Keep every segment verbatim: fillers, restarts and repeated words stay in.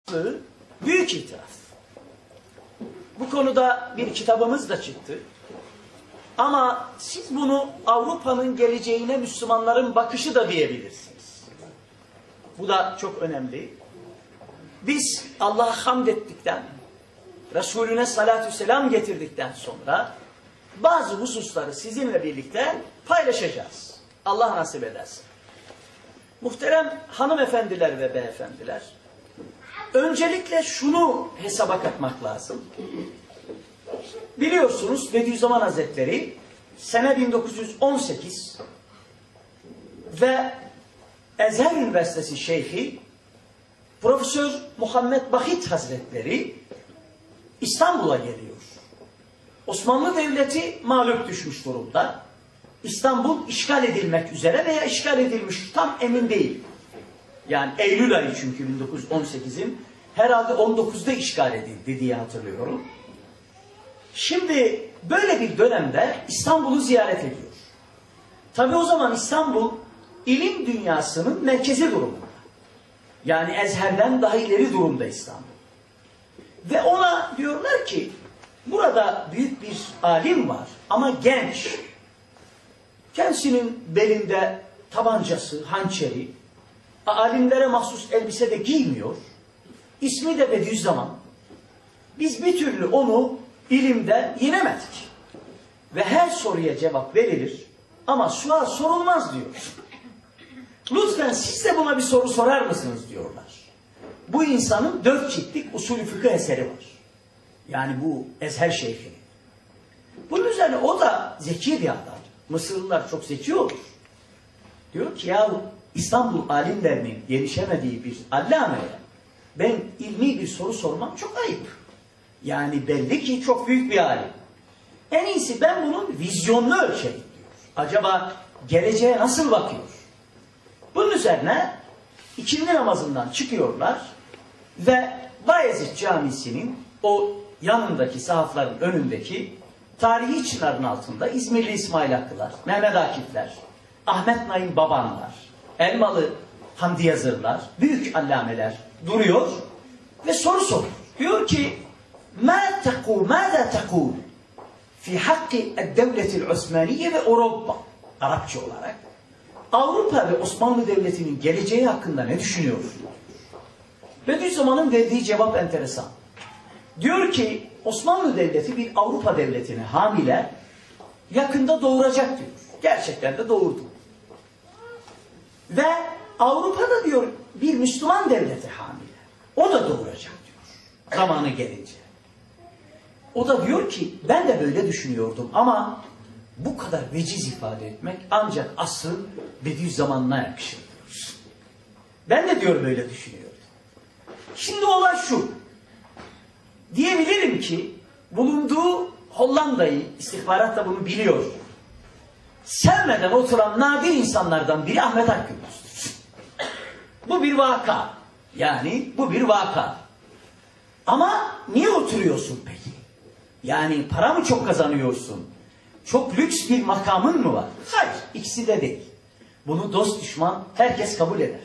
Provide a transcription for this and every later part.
Büyük itiraf. Bu konuda bir kitabımız da çıktı. Ama siz bunu Avrupa'nın geleceğine Müslümanların bakışı da diyebilirsiniz. Bu da çok önemli. Biz Allah'a hamd ettikten, Resulüne salatü selam getirdikten sonra bazı hususları sizinle birlikte paylaşacağız. Allah nasip ederse. Muhterem hanımefendiler ve beyefendiler, öncelikle şunu hesaba katmak lazım. Biliyorsunuz Bediüzzaman Hazretleri sene bin dokuz yüz on sekiz ve Ezher Üniversitesi Şeyhi Profesör Muhammed Bahit Hazretleri İstanbul'a geliyor. Osmanlı Devleti mağlup düşmüş durumda. İstanbul işgal edilmek üzere veya işgal edilmiş, tam emin değil. Yani Eylül ayı çünkü bin dokuz yüz on sekizin herhalde on dokuzda işgal edildi diye hatırlıyorum. Şimdi böyle bir dönemde İstanbul'u ziyaret ediyor. Tabi o zaman İstanbul ilim dünyasının merkezi durumunda. Yani Ezher'den daha ileri durumda İstanbul. Ve ona diyorlar ki burada büyük bir alim var ama genç. Kendisinin belinde tabancası, hançeri, alimlere mahsus elbise de giymiyor. İsmi de Bediüzzaman. Biz bir türlü onu ilimde yenemedik. Ve her soruya cevap verilir ama sual sorulmaz diyor. Lütfen siz de buna bir soru sorar mısınız diyorlar. Bu insanın dört ciltlik usulü fıkıh eseri var. Yani bu Ezher Şeyhi. Bunun üzerine o da zeki bir adam. Mısırlılar çok zeki olur. Diyor ki ya İstanbul alimlerinin gelişemediği bir allameye ben ilmi bir soru sormam çok ayıp. Yani belli ki çok büyük bir alim. En iyisi ben bunun vizyonunu ölçeyim diyor. Acaba geleceğe nasıl bakıyor? Bunun üzerine ikindi namazından çıkıyorlar ve Bayezid Camisi'nin o yanındaki sahafların önündeki tarihi çınarın altında İzmirli İsmail Hakkılar, Mehmet Akifler, Ahmet Naim Babanlar, Elmalı Hamdi Yazırlar, büyük allameler duruyor ve soru soruyor. Diyor ki مَا تَقُولُ مَاذَا تَقُولُ فِي حَقِّ الدَّوْلَةِ الْعُثْمَانِيَّ ve Avrupa, Arapça olarak Avrupa ve Osmanlı Devleti'nin geleceği hakkında ne düşünüyorsun? Bediüzzaman'ın verdiği cevap enteresan. Diyor ki Osmanlı Devleti bir Avrupa Devleti'ne hamile yakında doğuracak diyor. Gerçekten de doğurdu. Ve Avrupa'da diyor bir Müslüman devleti hamile. O da doğuracak diyor. Zamanı gelince. O da diyor ki ben de böyle düşünüyordum ama bu kadar veciz ifade etmek ancak asrı Bediüzzaman'ına yakışır diyor. Ben de diyor böyle düşünüyordum. Şimdi olay şu. Diyebilirim ki bulunduğu Hollanda'yı, istihbarat da bunu biliyor. Sevmeden oturan nadir insanlardan biri Ahmet Akgündüz'dür. Bu bir vaka. Yani bu bir vaka. Ama niye oturuyorsun peki? Yani para mı çok kazanıyorsun? Çok lüks bir makamın mı var? Hayır, ikisi de değil. Bunu dost düşman herkes kabul eder.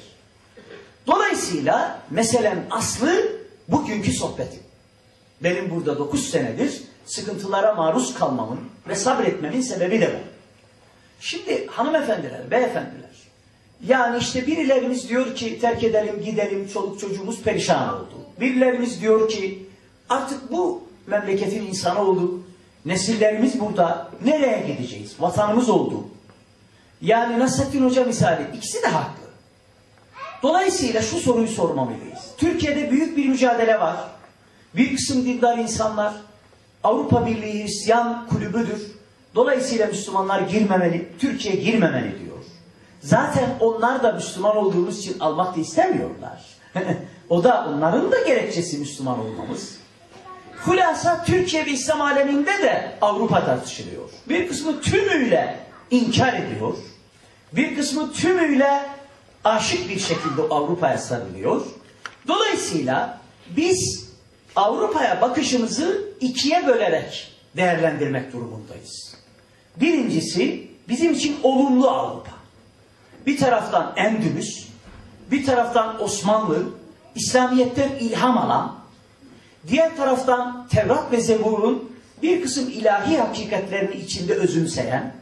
Dolayısıyla meselenin aslı bugünkü sohbetim. Benim burada dokuz senedir sıkıntılara maruz kalmamın ve sabretmemin sebebi de bu. Şimdi hanımefendiler, beyefendiler, yani işte birilerimiz diyor ki terk edelim, gidelim, çoluk çocuğumuz perişan oldu. Birilerimiz diyor ki artık bu memleketin insanı olduk, nesillerimiz burada, nereye gideceğiz? Vatanımız oldu. Yani Nasrettin Hoca misali, ikisi de haklı. Dolayısıyla şu soruyu sormamalıyız. Türkiye'de büyük bir mücadele var. Bir kısım dindar insanlar, Avrupa Birliği Hristiyan kulübüdür. Dolayısıyla Müslümanlar girmemeli, Türkiye girmemeli diyor. Zaten onlar da Müslüman olduğumuz için almak da istemiyorlar. O da onların da gerekçesi Müslüman olmamız. Hulasa Türkiye ve İslam aleminde de Avrupa tartışılıyor. Bir kısmı tümüyle inkar ediyor. Bir kısmı tümüyle aşık bir şekilde Avrupa'ya sarılıyor. Dolayısıyla biz Avrupa'ya bakışımızı ikiye bölerek değerlendirmek durumundayız. Birincisi bizim için olumlu Avrupa. Bir taraftan Endülüs, bir taraftan Osmanlı, İslamiyet'ten ilham alan, diğer taraftan Tevrat ve Zebur'un bir kısım ilahi hakikatlerini içinde özümseyen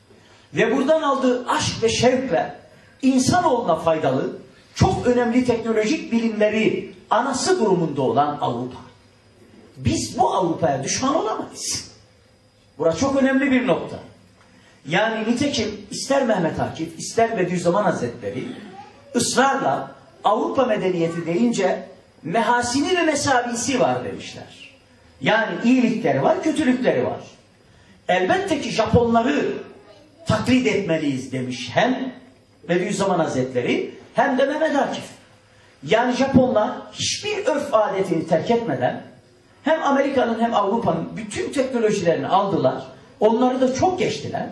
ve buradan aldığı aşk ve şevkle insanoğluna faydalı, çok önemli teknolojik bilimleri anası durumunda olan Avrupa. Biz bu Avrupa'ya düşman olamayız. Burası çok önemli bir nokta. Yani nitekim ister Mehmet Akif, ister Bediüzzaman Hazretleri ısrarla Avrupa medeniyeti deyince mehasini ve mesavisi var demişler. Yani iyilikleri var, kötülükleri var. Elbette ki Japonları taklit etmeliyiz demiş hem Bediüzzaman Hazretleri hem de Mehmet Akif. Yani Japonlar hiçbir örf adetini terk etmeden hem Amerika'nın hem Avrupa'nın bütün teknolojilerini aldılar. Onları da çok geçtiler.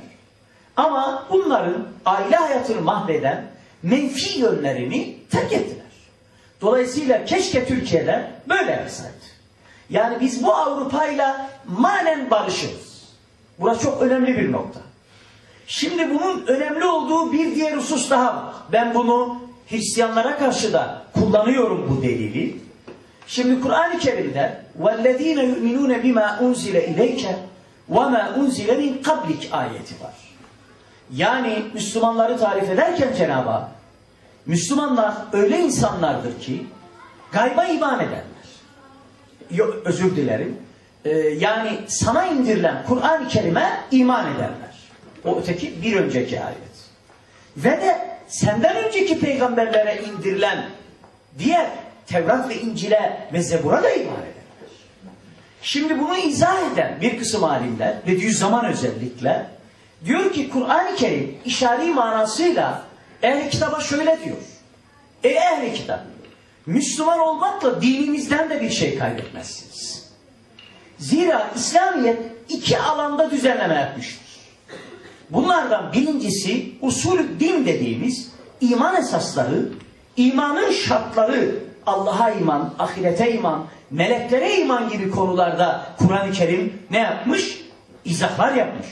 Ama bunların aile hayatını mahveden menfi yönlerini terk ettiler. Dolayısıyla keşke Türkiye'de böyle yapsaydı. Yani biz bu Avrupa'yla manen barışırız. Burası çok önemli bir nokta. Şimdi bunun önemli olduğu bir diğer husus daha var. Ben bunu Hristiyanlara karşı da kullanıyorum bu delili. Şimdi Kur'an-ı Kerim'de وَالَّذ۪ينَ يُؤْمِنُونَ بِمَا اُنْزِلَ اِلَيْكَ وَمَا اُنْزِلَ مِنْ قَبْلِكَ ayeti var. Yani Müslümanları tarif ederken Cenab-ı Hak, Müslümanlar öyle insanlardır ki gayba iman ederler. Yok, özür dilerim. Ee, yani sana indirilen Kur'an-ı Kerim'e iman ederler. O öteki bir önceki ayet. Ve de senden önceki peygamberlere indirilen diğer Tevrat ve İncil'e ve Zebur'a da iman ederler. Şimdi bunu izah eden bir kısım alimler, Bediüzzaman özellikle, diyor ki Kur'an-ı Kerim işari manasıyla ehl-i kitaba şöyle diyor. Ey ehl-i kitap, Müslüman olmakla dininizden de bir şey kaybetmezsiniz. Zira İslamiyet iki alanda düzenleme yapmıştır. Bunlardan birincisi usulü din dediğimiz iman esasları, imanın şartları, Allah'a iman, ahirete iman, meleklere iman gibi konularda Kur'an-ı Kerim ne yapmış? İzahlar yapmış.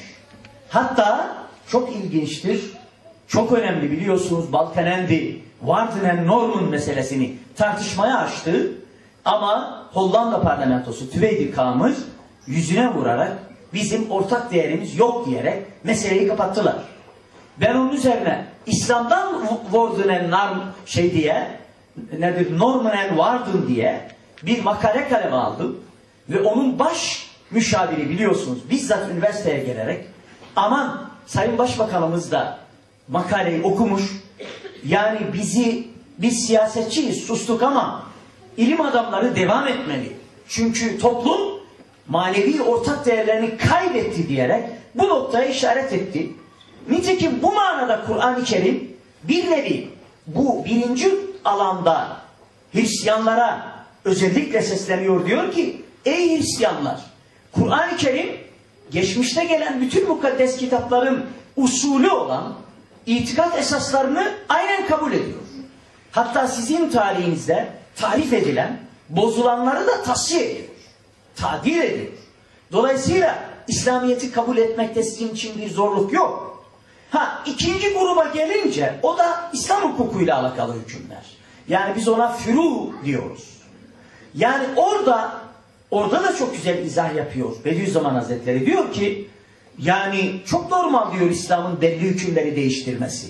Hatta çok ilginçtir, çok önemli biliyorsunuz Balkenende, Waarden Normen meselesini tartışmaya açtı ama Hollanda parlamentosu Tweede Kamer yüzüne vurarak bizim ortak değerimiz yok diyerek meseleyi kapattılar. Ben onun üzerine İslam'dan Waarden Norm şey diye nedir Normen and Waarden diye bir makale kaleme aldım ve onun baş müşaviri biliyorsunuz bizzat üniversiteye gelerek aman Sayın Başbakanımız da makaleyi okumuş. Yani bizi biz siyasetçiyiz sustuk ama ilim adamları devam etmeli. Çünkü toplum manevi ortak değerlerini kaybetti diyerek bu noktaya işaret etti. Nitekim bu manada Kur'an-ı Kerim bir nevi bu birinci alanda Hristiyanlara özellikle sesleniyor. Diyor ki ey Hristiyanlar Kur'an-ı Kerim geçmişte gelen bütün mukaddes kitapların usulü olan itikat esaslarını aynen kabul ediyor. Hatta sizin tarihinizde tarif edilen bozulanları da tasfiye ediyor. Tadil ediyor. Dolayısıyla İslamiyet'i kabul etmekte sizin için bir zorluk yok. Ha ikinci gruba gelince o da İslam hukukuyla alakalı hükümler. Yani biz ona furu diyoruz. Yani orada orada da çok güzel izah yapıyor Bediüzzaman Hazretleri. Diyor ki yani çok normal diyor İslam'ın belli hükümleri değiştirmesi.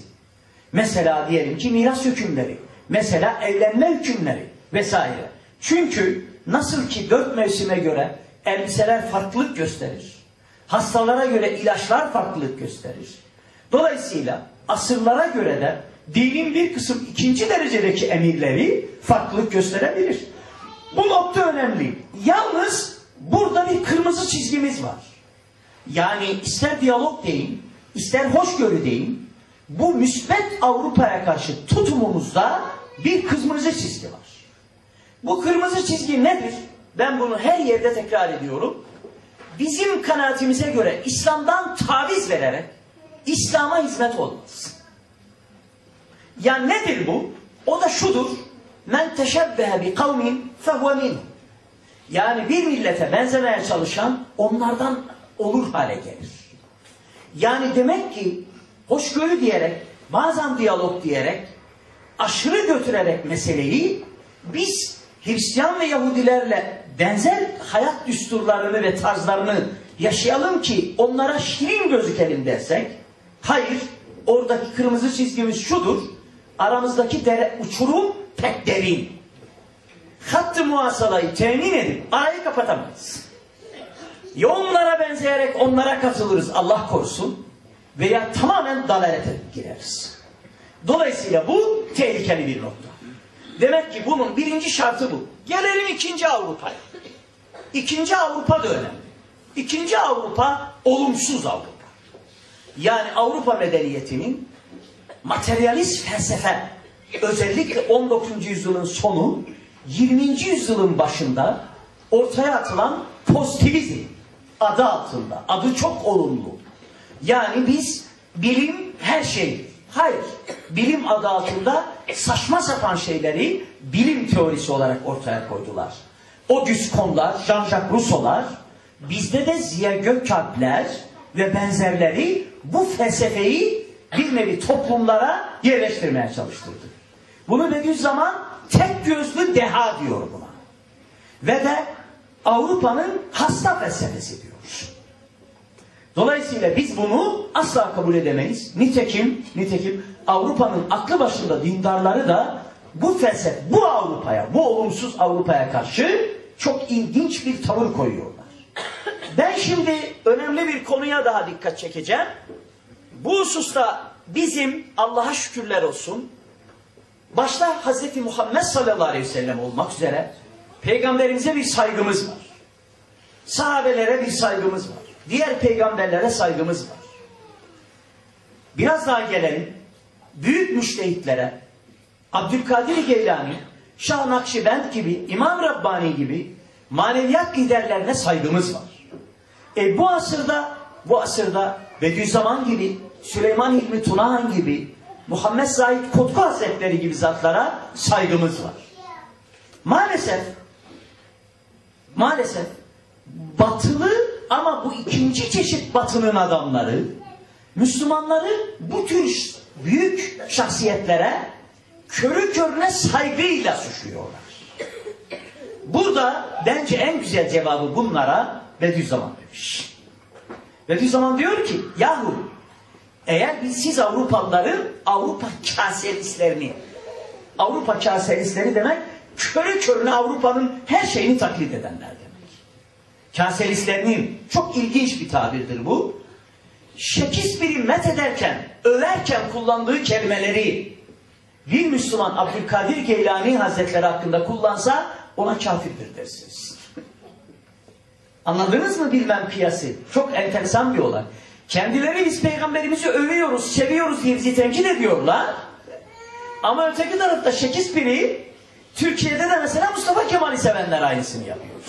Mesela diyelim ki miras hükümleri. Mesela evlenme hükümleri vesaire. Çünkü nasıl ki dört mevsime göre elbiseler farklılık gösterir. Hastalara göre ilaçlar farklılık gösterir. Dolayısıyla asırlara göre de dinin bir kısım ikinci derecedeki emirleri farklılık gösterebilir. Bu nokta önemli. Yalnız burada bir kırmızı çizgimiz var. Yani ister diyalog deyin, ister hoşgörü deyin, bu müsbet Avrupa'ya karşı tutumumuzda bir kırmızı çizgi var. Bu kırmızı çizgi nedir? Ben bunu her yerde tekrar ediyorum. Bizim kanaatimize göre İslam'dan taviz vererek İslam'a hizmet olmaz. Yani nedir bu? O da şudur. Men teşebbehe bi kavmin fehuve minhum. Yani bir millete benzemeye çalışan onlardan olur hale gelir. Yani demek ki hoşgörü diyerek, bazen diyalog diyerek, aşırı götürerek meseleyi biz Hristiyan ve Yahudilerle benzer hayat düsturlarını ve tarzlarını yaşayalım ki onlara şirin gözükelim dersek, hayır, oradaki kırmızı çizgimiz şudur, aramızdaki dere, uçurum pek derin. Hattı muhasalayı temin edip arayı kapatamayız. Ya onlara benzeyerek onlara katılırız, Allah korusun, veya tamamen dalalete gireriz. Dolayısıyla bu tehlikeli bir nokta. Demek ki bunun birinci şartı bu. Gelelim ikinci Avrupa'ya. İkinci Avrupa da önemli. İkinci Avrupa olumsuz Avrupa. Yani Avrupa medeniyetinin materyalist felsefe, özellikle on dokuzuncu yüzyılın sonu, yirminci yüzyılın başında ortaya atılan pozitivizm adı altında. Adı çok olumlu. Yani biz bilim her şey. Hayır. Bilim adı altında saçma sapan şeyleri bilim teorisi olarak ortaya koydular. Auguste Comte'lar, Jean-Jacques Rousseau'lar, bizde de Ziya Gökalp'ler ve benzerleri bu felsefeyi bir nevi toplumlara yerleştirmeye çalıştırdı. Bunu Bediüzzaman tek gözlü deha diyor buna. Ve de Avrupa'nın hasta felsefesi diyor. Dolayısıyla biz bunu asla kabul edemeyiz. Nitekim, nitekim Avrupa'nın aklı başında dindarları da bu felsefe, bu Avrupa'ya, bu olumsuz Avrupa'ya karşı çok ilginç bir tavır koyuyorlar. Ben şimdi önemli bir konuya daha dikkat çekeceğim. Bu hususta bizim Allah'a şükürler olsun, başta Hazreti Muhammed sallallahu aleyhi ve sellem olmak üzere Peygamberimize bir saygımız var. Sahabelere bir saygımız var. Diğer peygamberlere saygımız var. Biraz daha gelelim. Büyük müştehitlere, Abdülkadir Geylani, Şah Nakşibend gibi, İmam Rabbani gibi maneviyat liderlerine saygımız var. E bu asırda, bu asırda Bediüzzaman gibi, Süleyman Hilmi Tunahan gibi, Muhammed Said Kutku Hazretleri gibi zatlara saygımız var. Maalesef, maalesef batılı ama bu ikinci çeşit batının adamları, Müslümanları bu tür büyük şahsiyetlere körü körüne saygıyla suçluyorlar. Burada bence en güzel cevabı bunlara Bediüzzaman demiş. Bediüzzaman diyor ki, yahu eğer biz siz Avrupalıların Avrupa kaseristlerini, Avrupa kaseristleri demek körü körüne Avrupa'nın her şeyini taklit edenler demek. Kaseristlerinin çok ilginç bir tabirdir bu. Shakespeare'i met ederken, överken kullandığı kelimeleri bir Müslüman Abdülkadir Geylani Hazretleri hakkında kullansa ona kafirdir dersiniz. Anladınız mı bilmem kıyası? Çok enteresan bir olay. Kendileri biz peygamberimizi övüyoruz, seviyoruz diye bizi tenkit ediyorlar. Ama öteki tarafta Shakespeare'i Türkiye'de de mesela Mustafa Kemal'i sevenler aynısını yapıyoruz.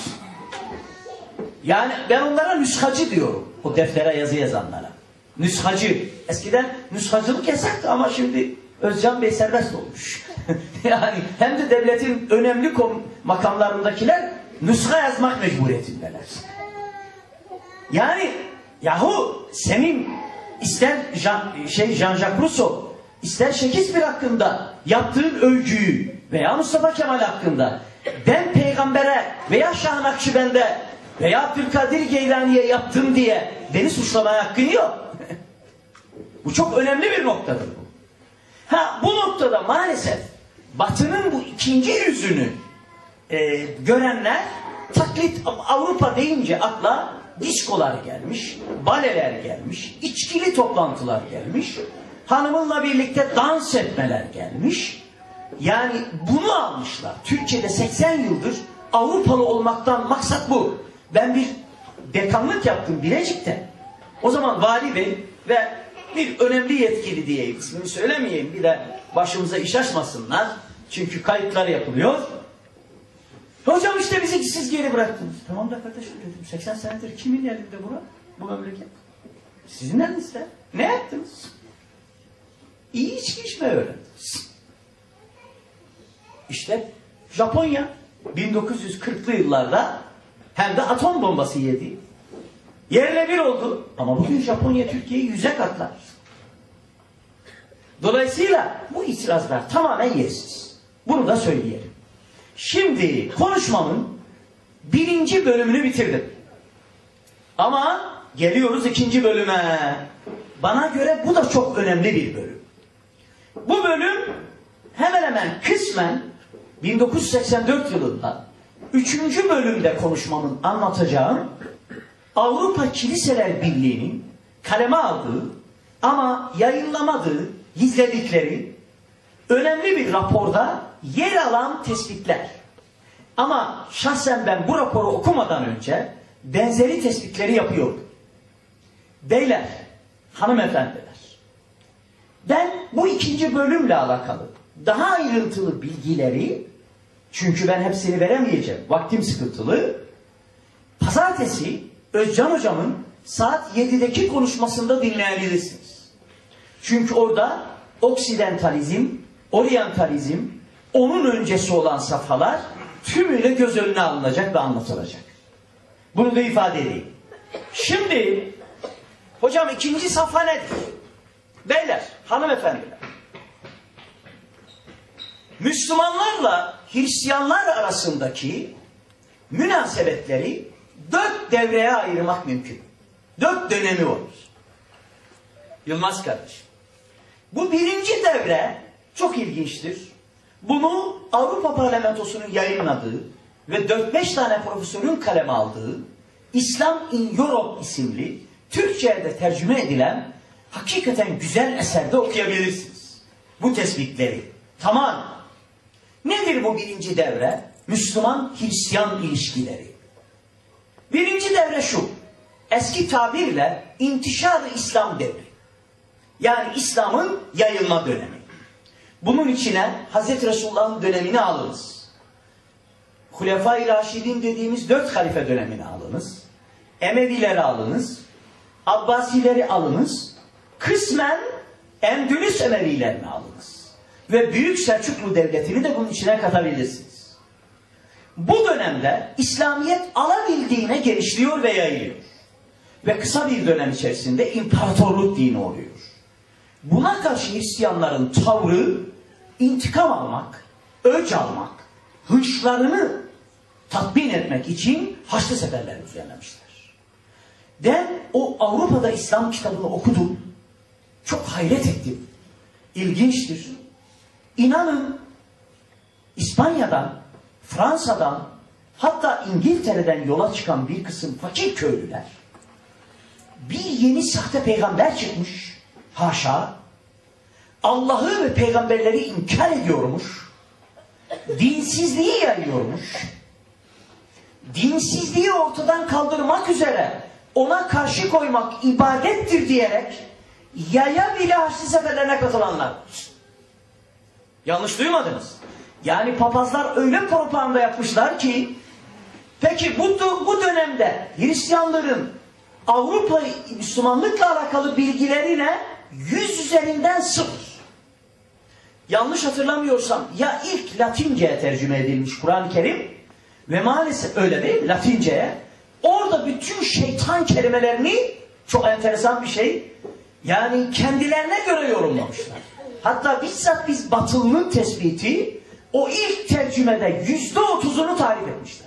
Yani ben onlara nüshacı diyorum. O deftere yazı yazanlara. Nüshacı. Eskiden nüshacılık yasaktı ama şimdi Özcan Bey serbest olmuş. Yani hem de devletin önemli makamlarındakiler nüsha yazmak mecburiyetindeler. Yani yahu senin ister Jean, şey Jean-Jacques Rousseau, ister Shakespeare hakkında yaptığın övgüyü veya Mustafa Kemal hakkında ben peygambere veya Şah Nakşibend'e veya Abdülkadir Geylani'ye yaptım diye beni suçlamaya hakkın yok. Bu çok önemli bir noktadır bu. Ha, bu noktada maalesef Batı'nın bu ikinci yüzünü e, görenler taklit, Avrupa deyince akla diskolar gelmiş, baleler gelmiş, içkili toplantılar gelmiş, hanımınla birlikte dans etmeler gelmiş. Yani bunu almışlar. Türkiye'de seksen yıldır Avrupalı olmaktan maksat bu. Ben bir dekanlık yaptım Bilecik'te. O zaman vali bey ve bir önemli yetkili diyeyim, ismini söylemeyeyim, bir de başımıza iş açmasınlar. Çünkü kayıtlar yapılıyor. Hocam işte bizi siz geri bıraktınız. Tamam da kardeşim dedim, seksen senedir kimin elinde bura? Bu memleket. Sizin elinizde. Ne yaptınız? İyi içki içmeyi öğrendiniz. İşte Japonya bin dokuz yüz kırklı yıllarda hem de atom bombası yedi. Yerle bir oldu. Ama bugün Japonya Türkiye'yi yüze katlar. Dolayısıyla bu itirazlar tamamen yersiz. Bunu da söyleyelim. Şimdi konuşmamın birinci bölümünü bitirdim. Ama geliyoruz ikinci bölüme. Bana göre bu da çok önemli bir bölüm. Bu bölüm hemen hemen kısmen bin dokuz yüz seksen dört yılında üçüncü bölümde konuşmamın anlatacağım Avrupa Kiliseler Birliği'nin kaleme aldığı ama yayınlamadığı, gizledikleri önemli bir raporda yer alan tespitler. Ama şahsen ben bu raporu okumadan önce benzeri tespitleri yapıyordum. Beyler, hanımefendiler, ben bu ikinci bölümle alakalı daha ayrıntılı bilgileri, çünkü ben hepsini veremeyeceğim, vaktim sıkıntılı, pazartesi Özcan hocamın saat yedideki konuşmasında dinleyebilirsiniz. Çünkü orada oksidentalizm, oryantalizm, onun öncesi olan safhalar tümüyle göz önüne alınacak ve anlatılacak. Bunu da ifade edeyim. Şimdi hocam ikinci safha nedir? Beyler, hanımefendiler, Müslümanlarla Hristiyanlar arasındaki münasebetleri dört devreye ayırmak mümkün. Dört dönemi var. Yılmaz kardeşim. Bu birinci devre çok ilginçtir. Bunu Avrupa Parlamentosu'nun yayınladığı ve dört beş tane profesörün kaleme aldığı İslam in Europe isimli Türkçe'ye de tercüme edilen hakikaten güzel eserde okuyabilirsiniz. Bu tespitleri. Tamam. Nedir bu birinci devre? Müslüman-Hristiyan ilişkileri. Birinci devre şu. Eski tabirle intişar-ı İslam devri. Yani İslam'ın yayılma dönemi. Bunun içine Hazreti Resulullah'ın dönemini alınız. Hulefai Raşidin dediğimiz dört halife dönemini alınız. Emevileri alınız. Abbasileri alınız. Kısmen Endülüs Emevilerini alınız. Ve Büyük Selçuklu Devleti'ni de bunun içine katabilirsiniz. Bu dönemde İslamiyet alabildiğine genişliyor ve yayılıyor. Ve kısa bir dönem içerisinde imparatorluk dini oluyor. Buna karşı Hristiyanların tavrı intikam almak, öç almak, hınçlarını tatmin etmek için Haçlı seferler düzenlemişler. Ben o Avrupa'da İslam kitabını okudum. Çok hayret ettim. İlginçtir. İnanın İspanya'dan, Fransa'dan, hatta İngiltere'den yola çıkan bir kısım fakir köylüler bir yeni sahte peygamber çıkmış. Haşa. Allah'ı ve peygamberleri inkar ediyormuş. Dinsizliği yayıyormuş. Dinsizliği ortadan kaldırmak üzere ona karşı koymak ibadettir diyerek yaya bile Haçlı seferlerine katılanlar. Yanlış duymadınız. Yani papazlar öyle propaganda yapmışlar ki, peki bu, bu dönemde Hristiyanların Avrupa Müslümanlıkla alakalı bilgilerine yüz üzerinden sıfır. Yanlış hatırlamıyorsam ya ilk Latince'ye tercüme edilmiş Kur'an-ı Kerim ve maalesef öyle değil, Latince'ye. Orada bütün şeytan kelimelerini, çok enteresan bir şey, yani kendilerine göre yorumlamışlar. Hatta bizzat biz Batılı'nın tespiti o ilk tercümede yüzde otuzunu tarif etmişler.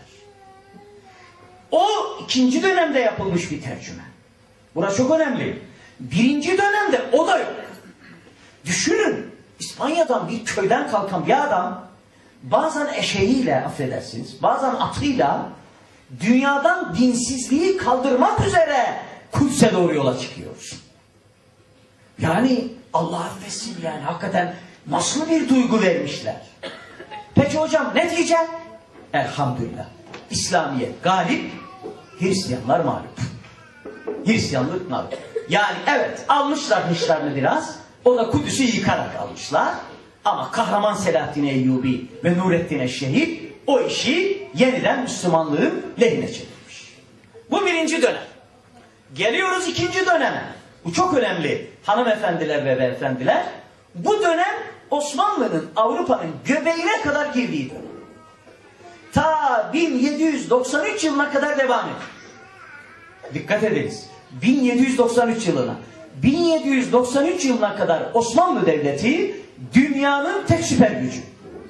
O ikinci dönemde yapılmış bir tercüme. Burası çok önemli. Birinci dönemde o da yok. Düşünün, İspanya'dan bir köyden kalkan bir adam bazen eşeğiyle, affedersiniz, bazen atıyla dünyadan dinsizliği kaldırmak üzere Kudüs'e doğru yola çıkıyor. Yani Allah affetsin, yani hakikaten nasıl bir duygu vermişler. Peki hocam ne diyeceğim? Elhamdülillah. İslamiyet galip, Hristiyanlar mağlup. Hristiyanlık mağlup. Yani evet, almışlar hışlarını biraz, o da Kudüs'ü yıkarak almışlar. Ama kahraman Selahaddin Eyyubi ve Nurettin Eşşehir o işi yeniden Müslümanlığın lehine çevirmiş. Bu birinci dönem. Geliyoruz ikinci döneme. Bu çok önemli hanımefendiler ve beyefendiler. Bu dönem Osmanlı'nın Avrupa'nın göbeğine kadar girdiği dönem. Ta bin yedi yüz doksan üç yılına kadar devam ediyor. Dikkat ediniz. bin yedi yüz doksan üç yılına. bin yedi yüz doksan üç yılına kadar Osmanlı Devleti dünyanın tek süper gücü.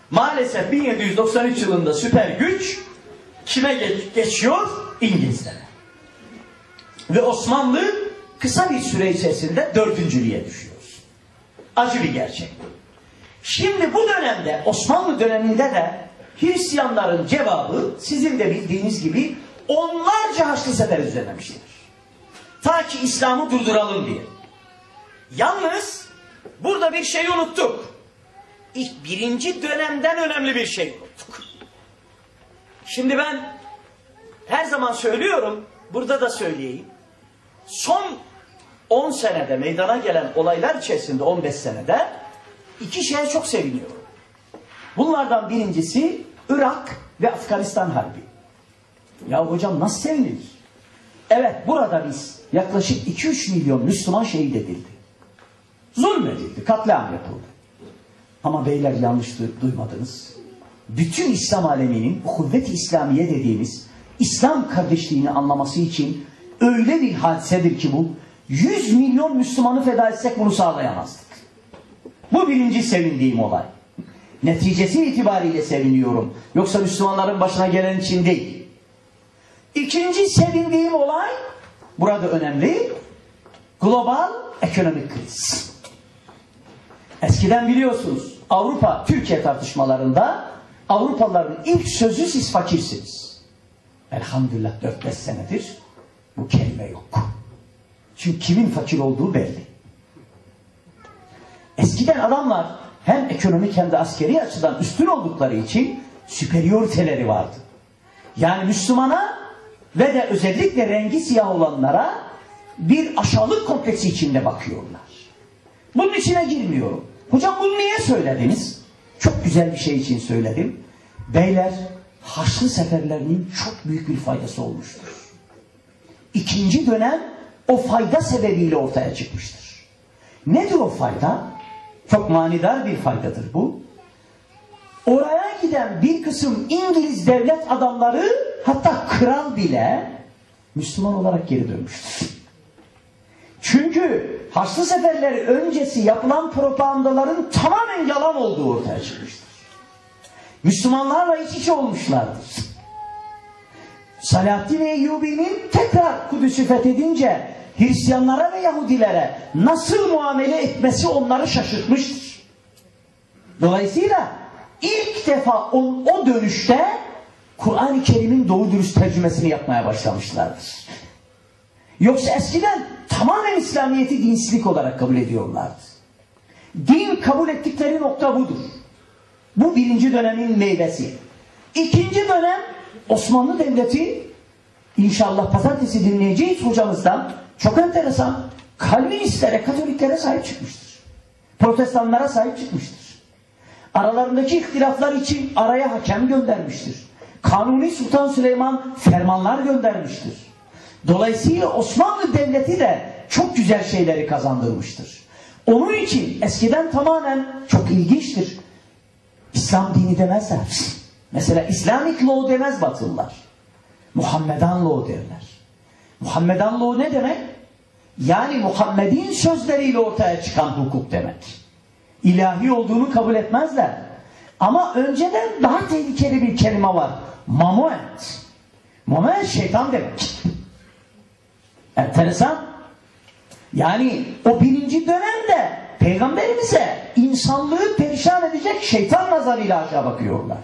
Maalesef bin yedi yüz doksan üç yılında süper güç kime geç, geçiyor? İngilizlere. Ve Osmanlı kısa bir süre içerisinde dördüncülüğe düşüyor. Acı bir gerçek. Şimdi bu dönemde, Osmanlı döneminde de Hristiyanların cevabı sizin de bildiğiniz gibi onlarca Haçlı Sefer düzenlemiştir. Ta ki İslam'ı durduralım diye. Yalnız burada bir şeyi unuttuk. İlk birinci dönemden önemli bir şey unuttuk. Şimdi ben her zaman söylüyorum, burada da söyleyeyim. Son on senede meydana gelen olaylar içerisinde, on beş senede iki şeye çok seviniyorum. Bunlardan birincisi Irak ve Afganistan Harbi. Ya hocam nasıl sevinilir? Evet, burada biz yaklaşık iki üç milyon Müslüman şehit edildi. Zulmedildi, katliam yapıldı. Ama beyler yanlış duymadınız. Bütün İslam aleminin kuvvet-i İslamiye dediğimiz İslam kardeşliğini anlaması için öyle bir hadisedir ki bu, yüz milyon Müslümanı feda etsek bunu sağlayamazdık. Bu birinci sevindiğim olay. Neticesi itibariyle seviniyorum. Yoksa Müslümanların başına gelen için değil. İkinci sevindiğim olay, burada önemli, global ekonomik kriz. Eskiden biliyorsunuz Avrupa, Türkiye tartışmalarında Avrupalıların ilk sözü siz fakirsiniz. Elhamdülillah dört beş senedir bu kelime yok. Çünkü kimin fakir olduğu belli. Eskiden adamlar hem ekonomik hem de askeri açıdan üstün oldukları için süperyoriteleri vardı. Yani Müslümana ve de özellikle rengi siyah olanlara bir aşağılık kompleksi içinde bakıyorlar. Bunun içine girmiyorum. Hocam bunu niye söylediniz? Çok güzel bir şey için söyledim. Beyler, Haçlı seferlerinin çok büyük bir faydası olmuştur. İkinci dönem o fayda sebebiyle ortaya çıkmıştır. Nedir o fayda? Çok manidar bir faydadır bu. Oraya giden bir kısım İngiliz devlet adamları, hatta kral bile Müslüman olarak geri dönmüştür. Çünkü Haçlı seferleri öncesi yapılan propagandaların tamamen yalan olduğu ortaya çıkmıştır. Müslümanlarla iç içe olmuşlardır. Selahaddin Eyyubi'nin tekrar Kudüs'ü fethedince Hristiyanlara ve Yahudilere nasıl muamele etmesi onları şaşırtmıştır. Dolayısıyla ilk defa o, o dönüşte Kur'an-ı Kerim'in doğru dürüst tercümesini yapmaya başlamışlardır. Yoksa eskiden tamamen İslamiyet'i dinsizlik olarak kabul ediyorlardı. Din kabul ettikleri nokta budur. Bu birinci dönemin meyvesi. İkinci dönem Osmanlı Devleti, inşallah pazartesi dinleyeceğiz hocamızdan, çok enteresan, Kalvinistlere, Katoliklere sahip çıkmıştır. Protestanlara sahip çıkmıştır. Aralarındaki ihtilaflar için araya hakem göndermiştir. Kanuni Sultan Süleyman fermanlar göndermiştir. Dolayısıyla Osmanlı Devleti de çok güzel şeyleri kazandırmıştır. Onun için eskiden tamamen çok ilginçtir. İslam dini demezler. Mesela Islamic law demez Batılılar. Muhammedan law derler. Muhammedan law ne demek? Yani Muhammed'in sözleriyle ortaya çıkan hukuk demek. İlahi olduğunu kabul etmezler. Ama önceden daha tehlikeli bir kelime var. Mamuet. Mamuet şeytan demek. Enteresan. Yani o birinci dönemde Peygamberimize insanlığı perişan edecek şeytan nazarıyla aşağı bakıyorlar.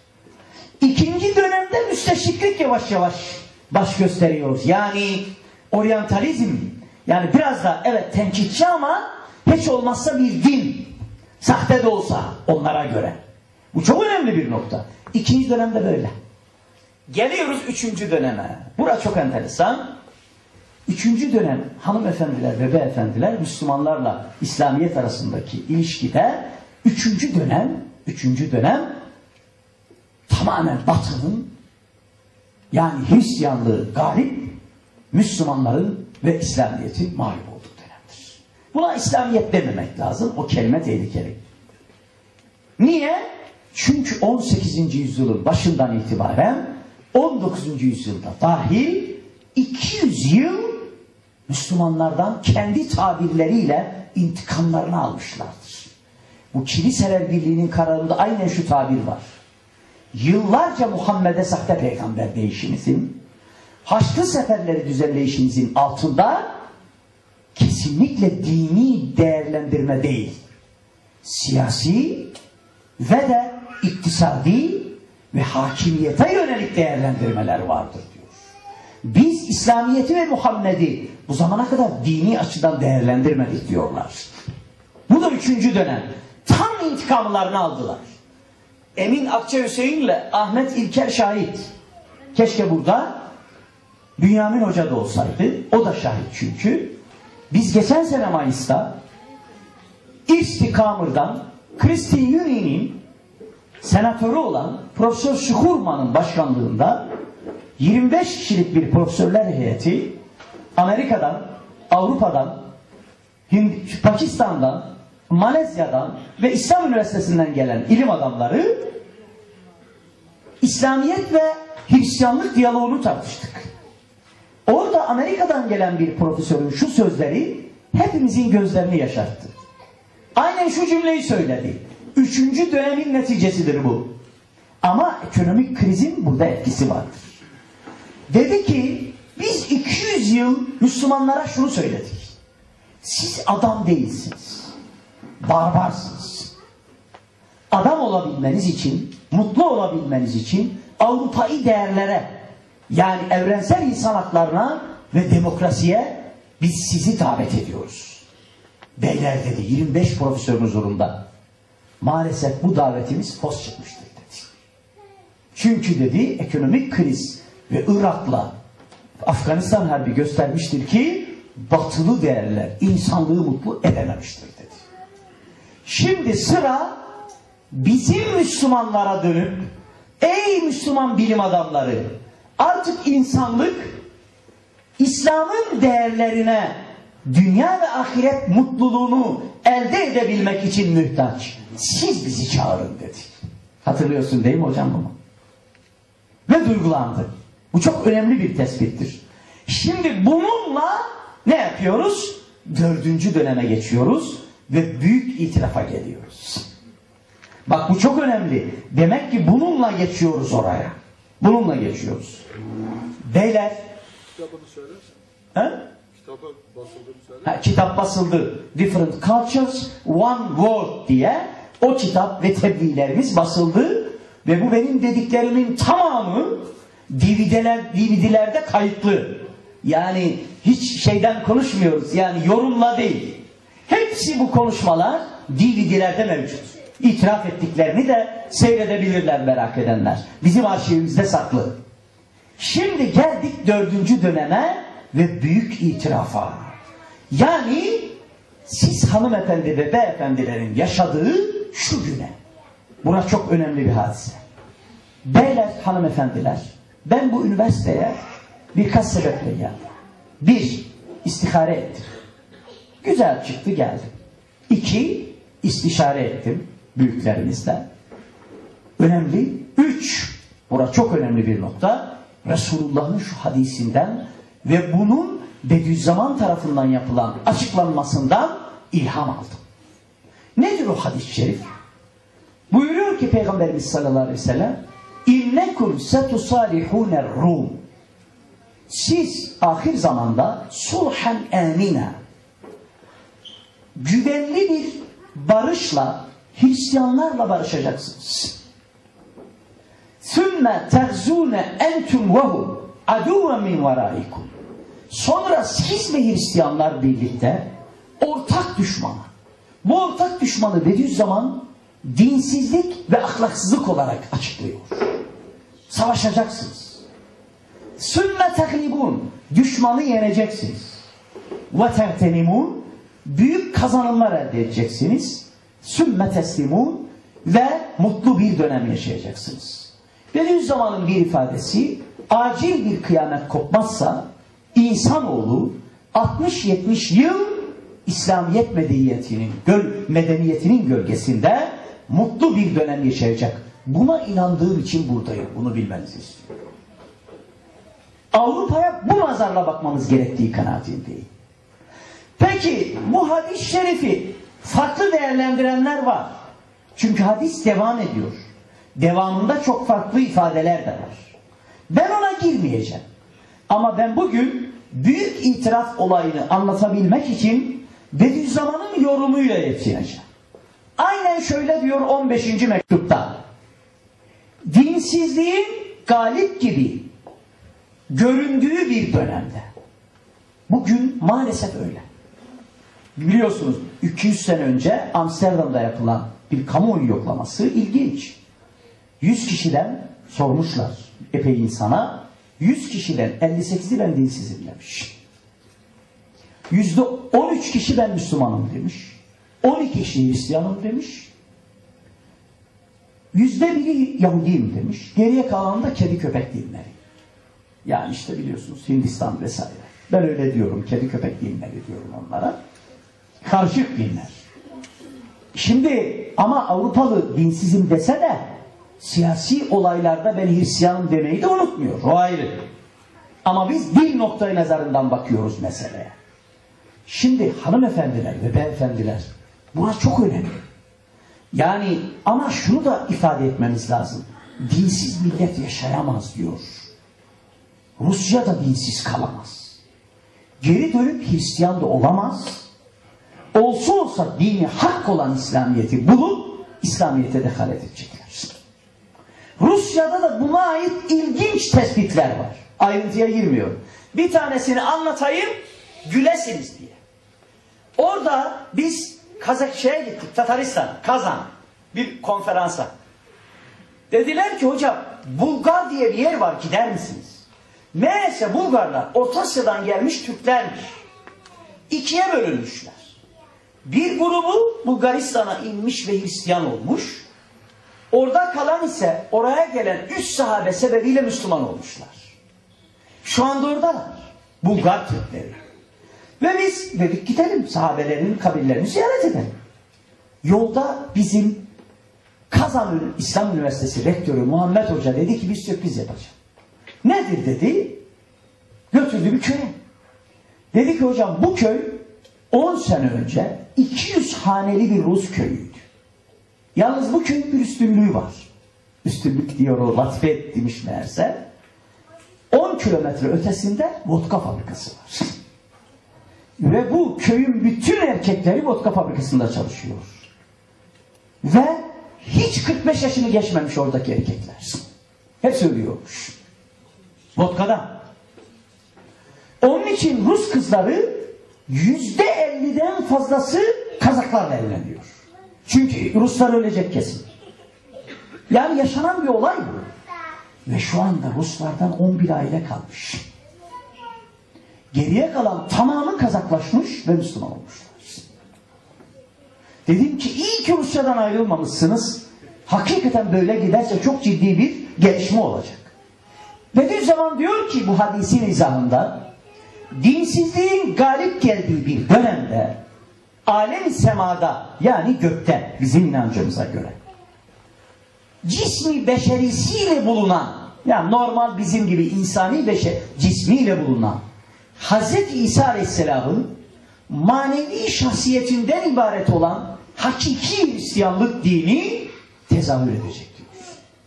İkinci dönemde müsteşriklik yavaş yavaş baş gösteriyor. Yani oryantalizm, yani biraz da evet tenkitçi ama hiç olmazsa bir din, sahte de olsa onlara göre. Bu çok önemli bir nokta. İkinci dönemde böyle. Geliyoruz üçüncü döneme. Burası çok enteresan. Üçüncü dönem hanımefendiler ve beyefendiler Müslümanlarla İslamiyet arasındaki ilişkide üçüncü dönem, üçüncü dönem tamamen Batı'nın, yani Hristiyanlığı galip, Müslümanların ve İslamiyet'in mağlup olduğu dönemdir. Buna İslamiyet dememek lazım. O kelime tehlikeli. Niye? Çünkü on sekizinci yüzyılın başından itibaren on dokuzuncu yüzyılda dahil iki yüz yıl Müslümanlardan kendi tabirleriyle intikamlarını almışlardır. Bu Kiliseler Birliği'nin kararında aynen şu tabir var. Yıllarca Muhammed'e sahte peygamber deyişinizin, Haçlı seferleri düzenleyişinizin altında kesinlikle dini değerlendirme değil, siyasi ve de iktisadi ve hakimiyete yönelik değerlendirmeler vardır diyor. Biz İslamiyet'i ve Muhammed'i bu zamana kadar dini açıdan değerlendirmedik diyorlar. Bu da üçüncü dönem. Tam intikamlarını aldılar. Emin Akça Hüseyin'le Ahmet İlker şahit. Keşke burada Bünyamin Hoca da olsaydı. O da şahit çünkü. Biz geçen sene Mayıs'ta İstikamır'dan Christine Uni'nin senatörü olan Profesör Şukurman'ın başkanlığında yirmi beş kişilik bir profesörler heyeti Amerika'dan, Avrupa'dan, Hind Pakistan'dan, Malezya'dan ve İslam Üniversitesi'nden gelen ilim adamları İslamiyet ve Hristiyanlık diyaloğunu tartıştık. Orada Amerika'dan gelen bir profesörün şu sözleri hepimizin gözlerini yaşarttı. Aynen şu cümleyi söyledi. Üçüncü dönemin neticesidir bu. Ama ekonomik krizin burada etkisi vardır. Dedi ki biz iki yüz yıl Müslümanlara şunu söyledik. Siz adam değilsiniz. Barbarsınız. Adam olabilmeniz için, mutlu olabilmeniz için Avrupa'yı değerlere, yani evrensel insan haklarına ve demokrasiye biz sizi davet ediyoruz. Beyler dedi, yirmi beş profesörün huzurunda. Maalesef bu davetimiz fos çıkmıştır dedi. Çünkü dedi ekonomik kriz ve Irak'la Afganistan harbi göstermiştir ki batılı değerler insanlığı mutlu edememiştir dedi. Şimdi sıra bizim Müslümanlara dönüp ey Müslüman bilim adamları, artık insanlık İslam'ın değerlerine dünya ve ahiret mutluluğunu elde edebilmek için mühtaç. Siz bizi çağırın dedi. Hatırlıyorsun değil mi hocam bunu? Ve duygulandı. Bu çok önemli bir tespittir. Şimdi bununla ne yapıyoruz? Dördüncü döneme geçiyoruz ve büyük itirafa geliyoruz. Bak bu çok önemli. Demek ki bununla geçiyoruz oraya. Bununla geçiyoruz. Beyler. Kitabını söylersen. He? Kitabı basıldığını söyler. Ha, kitap basıldı. Different Cultures, One World diye o kitap ve tebliğlerimiz basıldı. Ve bu benim dediklerimin tamamı D V D'ler, D V D'lerde kayıtlı. Yani hiç şeyden konuşmuyoruz. Yani yorumla değil. Hepsi bu konuşmalar D V D'lerde mevcut. İtiraf ettiklerini de seyredebilirler merak edenler. Bizim arşivimizde saklı. Şimdi geldik dördüncü döneme ve büyük itirafa. Yani siz hanımefendi ve beyefendilerin yaşadığı şu güne. Burası çok önemli bir hadise. Beyler, hanımefendiler, ben bu üniversiteye birkaç sebeple geldim. Bir, istihare ettim. Güzel çıktı geldim. İki, istişare ettim büyüklerimizle. Önemli. Üç, burası çok önemli bir nokta. Resulullah'ın şu hadisinden ve bunun Bediüzzaman tarafından yapılan açıklanmasından ilham aldım. Nedir o hadis-i şerif? Buyuruyor ki Peygamberimiz sallallahu aleyhi ve sellem İnnekum setusalihûner Rum. Siz ahir zamanda sulhen emina, güvenli bir barışla Hristiyanlarla barışacaksınız. ثُمَّ تَغْزُونَ اَنْتُمْ وَهُمْ عَدُوًا مِنْ وَرَائِكُمْ. Sonra siz ve Hristiyanlar birlikte ortak düşmanı. Bu ortak düşmanı Bediüzzaman dinsizlik ve ahlaksızlık olarak açıklıyor. Savaşacaksınız. ثُمَّ تَغْلِبُونَ. Düşmanı yeneceksiniz. وَتَغْتَنِمُونَ. Büyük kazanımlar elde edeceksiniz. ثُمَّ تَسْلِمُونَ. Ve mutlu bir dönem yaşayacaksınız. Bediüzzaman'ın bir ifadesi, acil bir kıyamet kopmazsa insanoğlu altmış yetmiş yıl İslamiyet medeniyetinin, göl, medeniyetinin gölgesinde mutlu bir dönem yaşayacak. Buna inandığım için buradayım. Bunu bilmenizi istiyorum. Avrupa'ya bu nazarla bakmamız gerektiği kanaatindeyim. Peki bu hadis-i şerifi farklı değerlendirenler var. Çünkü hadis devam ediyor. Devamında çok farklı ifadeler de var. Ben ona girmeyeceğim. Ama ben bugün büyük itiraf olayını anlatabilmek için Bediüzzaman'ın yorumuyla yetineceğim. Aynen şöyle diyor on beşinci mektupta. Dinsizliğin galip gibi göründüğü bir dönemde. Bugün maalesef öyle. Biliyorsunuz iki yüz sene önce Amsterdam'da yapılan bir kamuoyu yoklaması ilginç. yüz kişiden sormuşlar epey insana. yüz kişiden elli sekizi ben dinsizim demiş. yüzde on üç kişi ben Müslümanım demiş. on iki kişi Hristiyanım demiş. yüzde biri Yahudiyim demiş. Geriye kalan da kedi köpek dinleri. Yani işte biliyorsunuz Hindistan vesaire. Ben öyle diyorum. Kedi köpek dinleri diyorum onlara. Karışık dinler. Şimdi ama Avrupalı dinsizim dese de siyasi olaylarda ben Hristiyanım demeyi de unutmuyor. O ayrı. Ama biz dil noktayı nazarından bakıyoruz meseleye. Şimdi hanımefendiler ve beyefendiler, burası çok önemli. Yani ama şunu da ifade etmemiz lazım. Dinsiz millet yaşayamaz diyor. Rusya da dinsiz kalamaz. Geri dönüp Hristiyan da olamaz. Olsa olsa dini hak olan İslamiyet'i bulup İslamiyet'e dehalet edecekler. Rusya'da da buna ait ilginç tespitler var. Ayrıntıya girmiyorum. Bir tanesini anlatayım, gülesiniz diye. Orada biz Kazakşehir'e gittik, Tataristan, Kazan, bir konferansa. Dediler ki hocam, Bulgar diye bir yer var, gider misiniz? Meğerse Bulgarlar Orta Asya'dan gelmiş Türklermiş. İkiye bölünmüşler. Bir grubu Bulgaristan'a inmiş ve Hristiyan olmuş. Orada kalan ise oraya gelen üç sahabe sebebiyle Müslüman olmuşlar. Şu anda oradalar. Bulgar Türkleri. Ve biz dedik gidelim sahabelerin kabirlerini ziyaret edelim. Yolda bizim Kazan İslam Üniversitesi rektörü Muhammed Hoca dedi ki bir sürpriz yapacağım. Nedir dedi? Götürdü bir köye. Dedi ki hocam bu köy on sene önce iki yüz haneli bir Rus köyüydü. Yalnız bu köyün bir üstünlüğü var. Üstünlük diyor o, latife etmiş meğerse. on kilometre ötesinde vodka fabrikası var. Ve bu köyün bütün erkekleri vodka fabrikasında çalışıyor. Ve hiç kırk beş yaşını geçmemiş oradaki erkekler. Hepsi ölüyormuş. Vodkadan. Onun için Rus kızları yüzde elliden fazlası Kazaklarla evleniyor. Çünkü Ruslar ölecek kesin. Yani yaşanan bir olay bu. Ve şu anda Ruslardan on bir aile kalmış. Geriye kalan tamamı Kazaklaşmış ve Müslüman olmuşlar. Dedim ki iyi ki Rusya'dan ayrılmamışsınız. Hakikaten böyle giderse çok ciddi bir gelişme olacak. Bediüzzaman diyor ki bu hadisin izahında dinsizliğin galip geldiği bir dönemde alem-i semada yani gökte bizim inancımıza göre cismi beşerisiyle bulunan yani normal bizim gibi insani beşer cismiyle bulunan Hazreti İsa Aleyhisselam'ın manevi şahsiyetinden ibaret olan hakiki Hristiyanlık dini tezahür edecek diyor.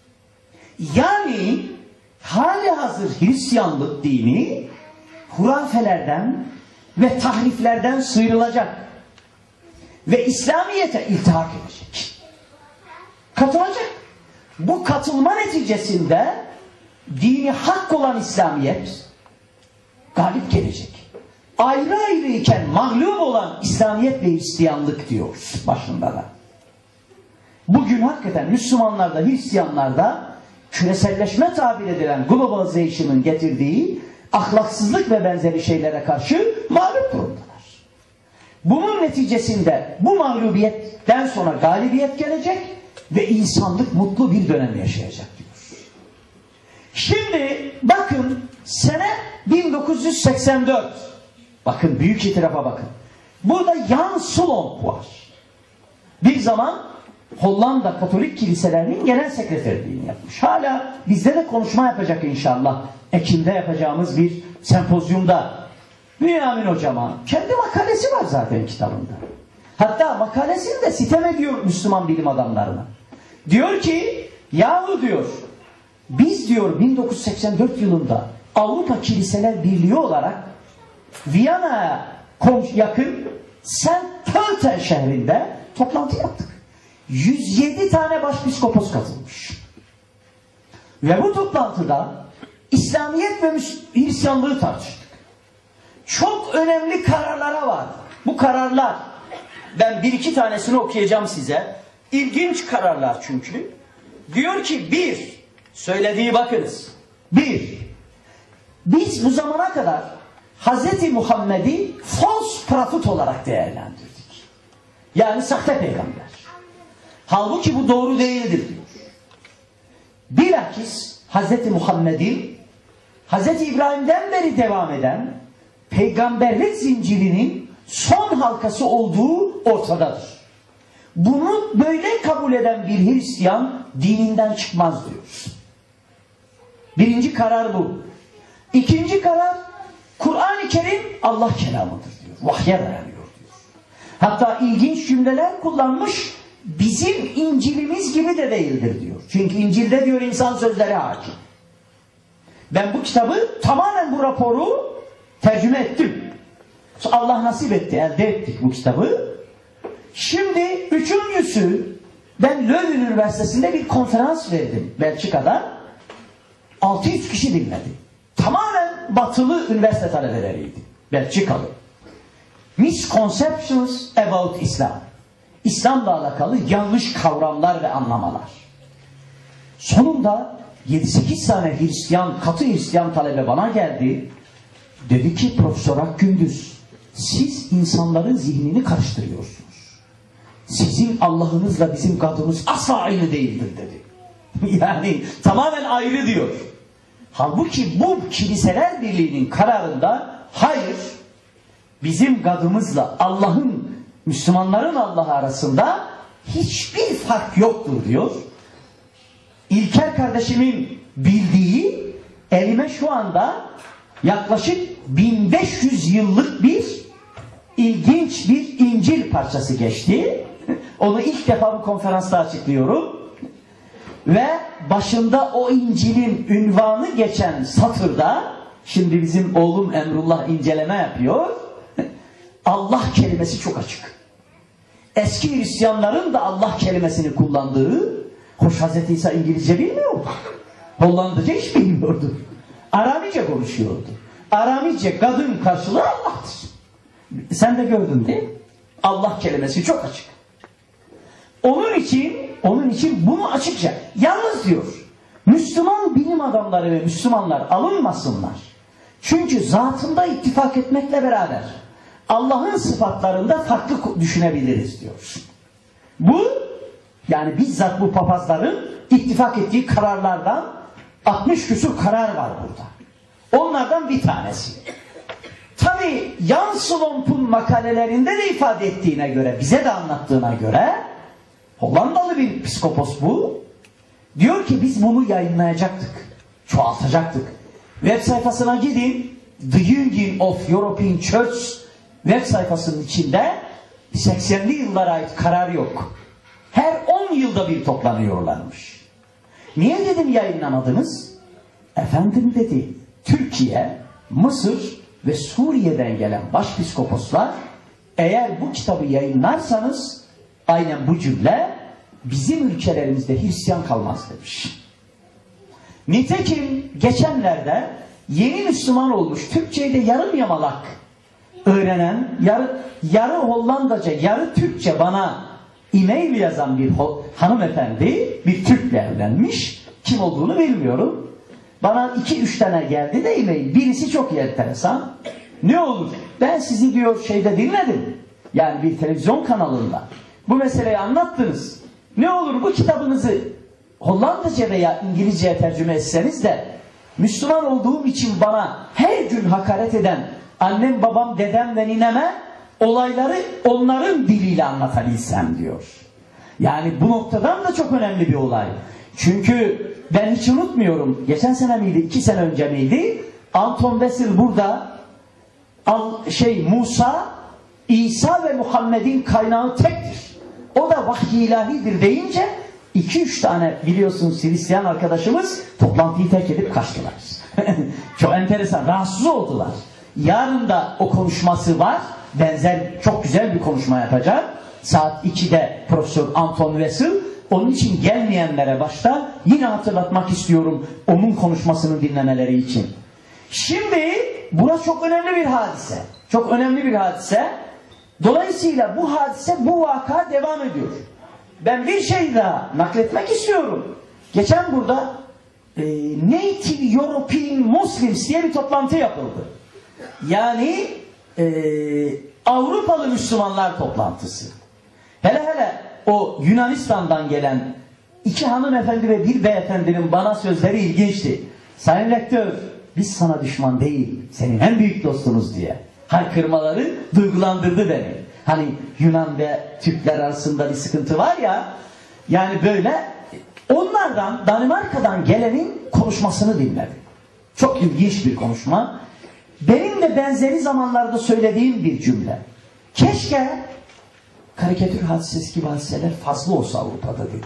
Yani hali hazır Hristiyanlık dini hurafelerden ve tahriflerden sıyrılacak ve İslamiyet'e iltihak edecek. Katılacak. Bu katılma neticesinde dini hak olan İslamiyet galip gelecek. Ayrı ayrı iken mağlup olan İslamiyet ve Hristiyanlık diyor başında da. Bugün hakikaten Müslümanlarda, Hristiyanlarda küreselleşme tabir edilen globalization'ın getirdiği ahlaksızlık ve benzeri şeylere karşı mağlup durumdalar. Bunun neticesinde bu mağlubiyetten sonra galibiyet gelecek ve insanlık mutlu bir dönem yaşayacak diyor. Şimdi bakın sene bin dokuz yüz seksen dört. Bakın büyük itirafa bakın. Burada Jan Slomp var. Bir zaman Hollanda Katolik kiliselerinin genel sekreterliğini yapmış. Hala bizde de konuşma yapacak inşallah. Ekim'de yapacağımız bir sempozyumda. Bünyamin hocama kendi makalesi var zaten kitabında. Hatta makalesinde sitem ediyor Müslüman bilim adamlarına. Diyor ki, yahu diyor, biz diyor bin dokuz yüz seksen dört yılında Avrupa Kiliseler Birliği olarak Viyana'ya yakın Saint Pölten şehrinde toplantı yaptık. yüz yedi tane başpiskopos katılmış. Ve bu toplantıda İslamiyet ve Hristiyanlığı tartıştık. Çok önemli kararlara vardı. Bu kararlar, ben bir iki tanesini okuyacağım size. İlginç kararlar çünkü. Diyor ki bir, söylediği bakınız. Bir, biz bu zamana kadar Hazreti Muhammed'i false prophet olarak değerlendirdik. Yani sahte peygamber. Halbuki bu doğru değildir diyor. Bilakis Hazreti Muhammed'in Hazreti İbrahim'den beri devam eden peygamberlik zincirinin son halkası olduğu ortadadır. Bunu böyle kabul eden bir Hristiyan dininden çıkmaz diyor. Birinci karar bu. İkinci karar, Kur'an-ı Kerim Allah kelamıdır diyor. Vahye dayanıyor diyor. Hatta ilginç cümleler kullanmış, bizim İncil'imiz gibi de değildir diyor. Çünkü İncil'de diyor insan sözleri hakim. Ben bu kitabı tamamen bu raporu tercüme ettim. Allah nasip etti, elde ettik bu kitabı. Şimdi üçüncüsü, ben Leuven Üniversitesi'nde bir konferans verdim Belçika'da. altı yüz kişi dinledi. Tamamen batılı üniversite talebeleriydi. Belçikalı. Misconceptions about Islam. İslam'la alakalı yanlış kavramlar ve anlamalar. Sonunda yedi sekiz tane Hristiyan, katı Hristiyan talebe bana geldi. Dedi ki Profesör Akgündüz, siz insanların zihnini karıştırıyorsunuz. Sizin Allah'ınızla bizim God'umuz asla aynı değildir dedi. Yani tamamen ayrı diyor. Halbuki bu Kiliseler Birliği'nin kararında hayır, bizim God'umuzla Allah'ın, Müslümanların Allah'ı arasında hiçbir fark yoktur diyor. İlker kardeşimin bildiği, elime şu anda yaklaşık bin beş yüz yıllık bir ilginç bir İncil parçası geçti. Onu ilk defa bu konferansta açıklıyorum. Ve başında o İncil'in ünvanı geçen satırda, şimdi bizim oğlum Emrullah inceleme yapıyor, Allah kelimesi çok açık. Eski Hristiyanların da Allah kelimesini kullandığı, hoş Hazreti İsa İngilizce bilmiyordu. Hollandaca hiç bilmiyordu. Aramice konuşuyordu. Aramice kadın karşılığı Allah'tır. Sen de gördün değil mi? Allah kelimesi çok açık. Onun için, onun için bunu açıkça, yalnız diyor, Müslüman bilim adamları ve Müslümanlar alınmasınlar. Çünkü zatında ittifak etmekle beraber Allah'ın sıfatlarında farklı düşünebiliriz diyor. Bu, yani bizzat bu papazların ittifak ettiği kararlardan altmış küsur karar var burada. Onlardan bir tanesi. Tabi Jan Slomp'un makalelerinde de ifade ettiğine göre, bize de anlattığına göre, Hollandalı bir psikopos bu, diyor ki biz bunu yayınlayacaktık, çoğaltacaktık. Web sayfasına gidin, The Union of European Church web sayfasının içinde seksenli yıllara ait karar yok. Her on yılda bir toplanıyorlarmış. Niye dedim yayınlamadınız? Efendim dedi, Türkiye, Mısır ve Suriye'den gelen başpiskoposlar, eğer bu kitabı yayınlarsanız, aynen bu cümle, bizim ülkelerimizde Hristiyan kalmaz demiş. Nitekim geçenlerde yeni Müslüman olmuş, Türkçe'yi de yarım yamalak öğrenen, yarı, yarı Hollandaca, yarı Türkçe bana e-mail yazan bir hanımefendi, bir Türk'le evlenmiş, kim olduğunu bilmiyorum. Bana iki üç tane geldi de e-mail, birisi çok enteresan. Ne olur, ben sizi diyor şeyde dinledim, yani bir televizyon kanalında, bu meseleyi anlattınız. Ne olur bu kitabınızı Hollandaca veya İngilizceye tercüme etseniz de Müslüman olduğum için bana her gün hakaret eden annem, babam, dedem ve nineme olayları onların diliyle anlatabilsem diyor. Yani bu noktadan da çok önemli bir olay. Çünkü ben hiç unutmuyorum, geçen sene miydi, iki sene önce miydi, Anton Wessel burada al, şey Musa İsa ve Muhammed'in kaynağı tektir. O da vahiy ilahidir deyince iki üç tane biliyorsunuz Hristiyan arkadaşımız toplantıyı terk edip kaçtılar. Çok enteresan, rahatsız oldular. Yarın da o konuşması var. Benzer çok güzel bir konuşma yapacak. Saat ikide Profesör Anton Wessel. Onun için gelmeyenlere başta yine hatırlatmak istiyorum onun konuşmasını dinlemeleri için. Şimdi burası çok önemli bir hadise. Çok önemli bir hadise. Dolayısıyla bu hadise, bu vaka devam ediyor. Ben bir şey daha nakletmek istiyorum. Geçen burada e, Native European Muslims diye bir toplantı yapıldı. Yani e, Avrupalı Müslümanlar toplantısı. Hele hele o Yunanistan'dan gelen iki hanımefendi ve bir beyefendinin bana sözleri ilginçti. Sayın Rektör, biz sana düşman değil, senin en büyük dostunuz diye. Haykırmaları duygulandırdı beni. Hani Yunan ve Türkler arasında bir sıkıntı var ya, yani böyle onlardan, Danimarka'dan gelenin konuşmasını dinledim. Çok ilginç bir konuşma. Benim de benzeri zamanlarda söylediğim bir cümle. Keşke karikatür hadisesi gibi hadiseler fazla olsa Avrupa'da dedim.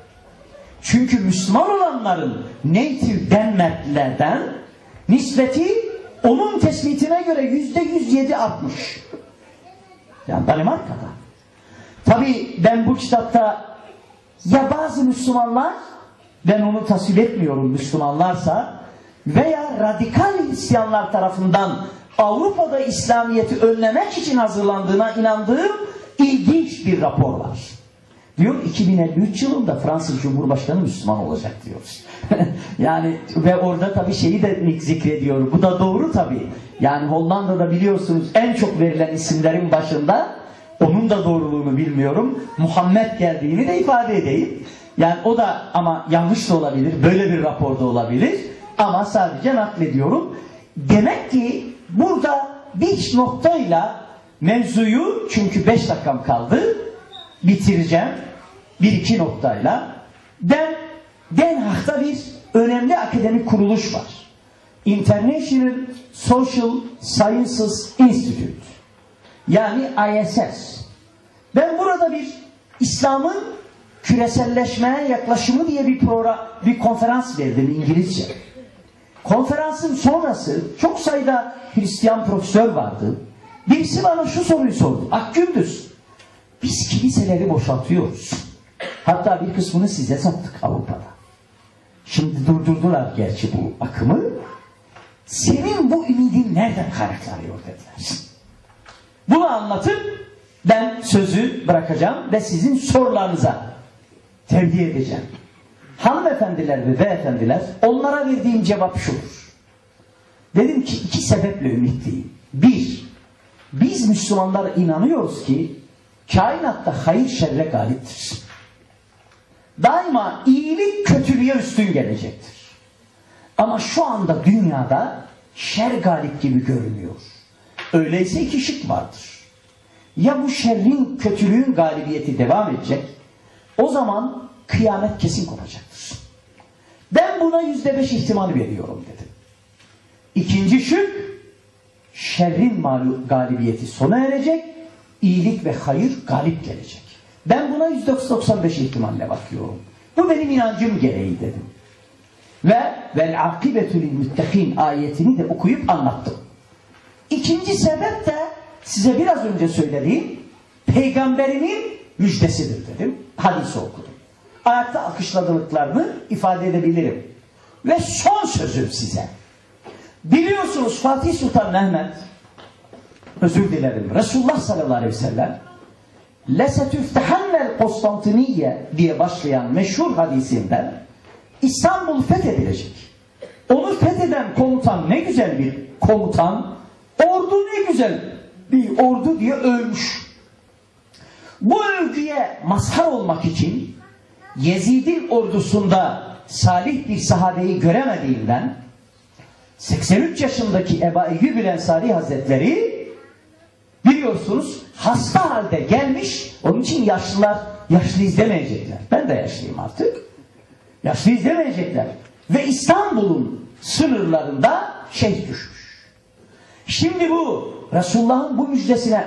Çünkü Müslüman olanların native Denmarklerden nispeti onun tespitine göre yüzde yüz yedi artmış. Yani Danimarka'da. Tabii ben bu kitapta ya bazı Müslümanlar, ben onu tasvip etmiyorum Müslümanlarsa, veya radikal Hristiyanlar tarafından Avrupa'da İslamiyet'i önlemek için hazırlandığına inandığım ilginç bir rapor var. Diyor iki bin elli üç yılında Fransız Cumhurbaşkanı Müslüman olacak diyoruz. Yani ve orada tabii şeyi de zikrediyor. Bu da doğru tabii. Yani Hollanda'da biliyorsunuz en çok verilen isimlerin başında, onun da doğruluğunu bilmiyorum, Muhammed geldiğini de ifade edeyim. Yani o da ama yanlış da olabilir. Böyle bir raporda olabilir. Ama sadece naklediyorum. Demek ki burada bir noktayla mevzuyu, çünkü beş dakikam kaldı, bitireceğim. Bir iki noktayla. Ben Den Haag'da bir önemli akademik kuruluş var. International Social Sciences Institute. Yani I S S. Ben burada bir İslam'ın küreselleşmeye yaklaşımı diye bir program, bir konferans verdim İngilizce. Konferansın sonrası çok sayıda Hristiyan profesör vardı. Birisi bana şu soruyu sordu. Akgündüz, biz kiliseleri boşaltıyoruz. Hatta bir kısmını size sattık Avrupa'da. Şimdi durdurdular gerçi bu akımı. Senin bu ümidin nereden kaynaklanıyor dediler. Bunu anlatıp ben sözü bırakacağım ve sizin sorularınıza tevdi edeceğim. Hanımefendiler ve beyefendiler, onlara verdiğim cevap şudur. Dedim ki iki sebeple ümitliyim. Bir, biz Müslümanlar inanıyoruz ki kainatta hayır şerre galiptir. Daima iyilik kötülüğe üstün gelecektir. Ama şu anda dünyada şer galip gibi görünüyor. Öyleyse iki şık vardır. Ya bu şerrin, kötülüğün galibiyeti devam edecek, o zaman kıyamet kesin kopacaktır. Ben buna yüzde beş ihtimal veriyorum dedim. İkinci şık, şerrin galibiyeti sona erecek, iyilik ve hayır galip gelecek. Ben buna yüzde doksan beş ihtimalle bakıyorum. Bu benim inancım gereği dedim. Ve vel akibetu lil muttakin ayetini de okuyup anlattım. İkinci sebep de size biraz önce söylediğim peygamberimin müjdesidir dedim. Hadisi okudum. Ayakta alkışladıklarını ifade edebilirim. Ve son sözüm size. Biliyorsunuz Fatih Sultan Mehmet, özür dilerim, Resulullah sallallahu aleyhi ve sellem lesetüftehannel Konstantiniye diye başlayan meşhur hadisinden İstanbul fethedilecek. Onu fetheden komutan ne güzel bir komutan, ordu ne güzel bir ordu diye övmüş. Bu övgüye mazhar olmak için Yezid'in ordusunda salih bir sahabeyi göremediğinden seksen üç yaşındaki Ebu Eyyub el-Ensari Hazretleri biliyorsunuz hasta halde gelmiş. Onun için yaşlılar yaşlı izlemeyecekler. Ben de yaşlıyım artık. Yaşlı izlemeyecekler. Ve İstanbul'un sınırlarında şehit düşmüş. Şimdi bu Resulullah'ın bu müjdesine